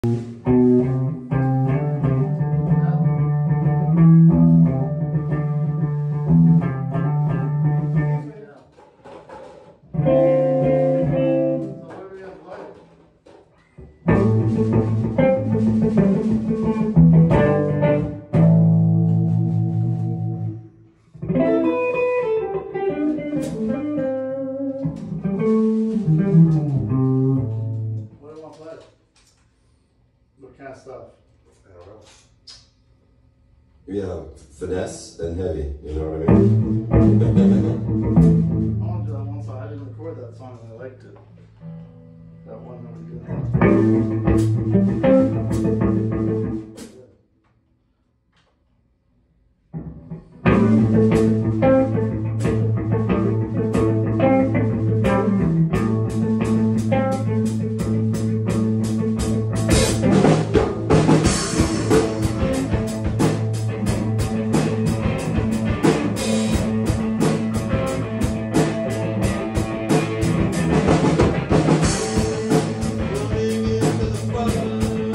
What kind of stuff? I don't know. Yeah, finesse and heavy, you know what I mean? I want to do that one song. I didn't record that song and I liked it. That one that we Rolling into the front.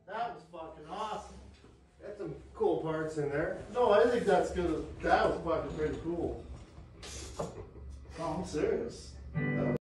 That was fucking awesome. Got some cool parts in there. No, I think that's good. That was fucking pretty cool. No, I'm serious. That was